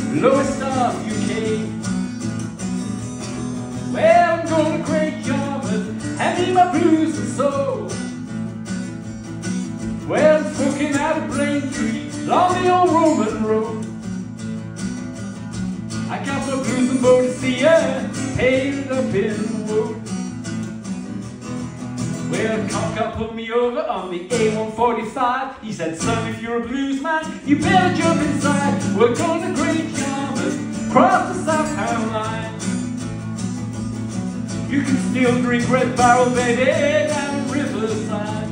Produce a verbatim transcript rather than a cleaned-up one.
lowest of U K. Well, I'm going to Great Yarmouth, hand me my blues and soul. Well, I'm smoking out of Braintree, along the old Roman road. I got my blues and bow to see ya, hated up in the wood. Well, Cock pulled me over on the A one forty-five. He said, son, if you're a blues man, you better jump inside. We're going to Great Yarmouth, cross the South Carolina. You can still drink Red Barrel, baby, down the riverside.